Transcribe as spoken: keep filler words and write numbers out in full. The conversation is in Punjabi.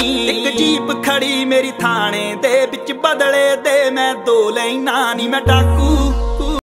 नी। एक जीप खड़ी मेरी थाने दे बिच बदले दे मैं दो लैना नी। मैं डाकू